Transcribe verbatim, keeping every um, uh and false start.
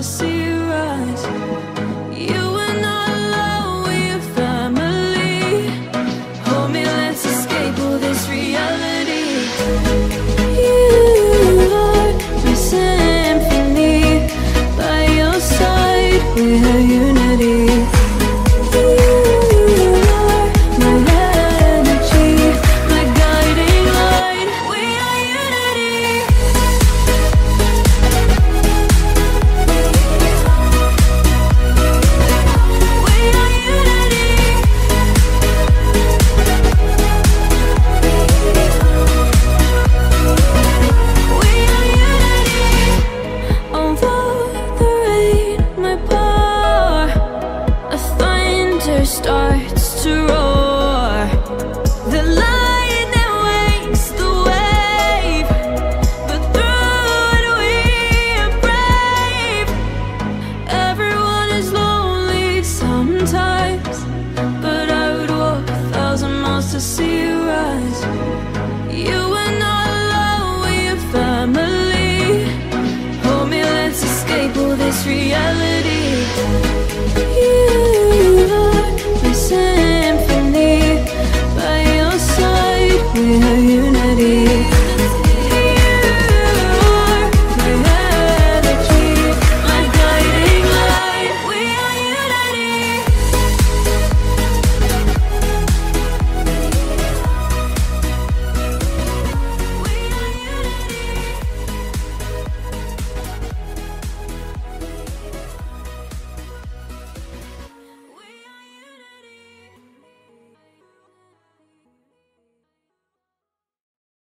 see you rise. You are not alone, we're family. Hold me, let's escape all this reality. You are my symphony. By your side, we have unity. Starts to roar. The lightning wakes the wave, but through it we are brave. Everyone is lonely sometimes, but I would walk a thousand miles to see you rise. You are not alone, we are family. Hold me, let's escape all this reality. You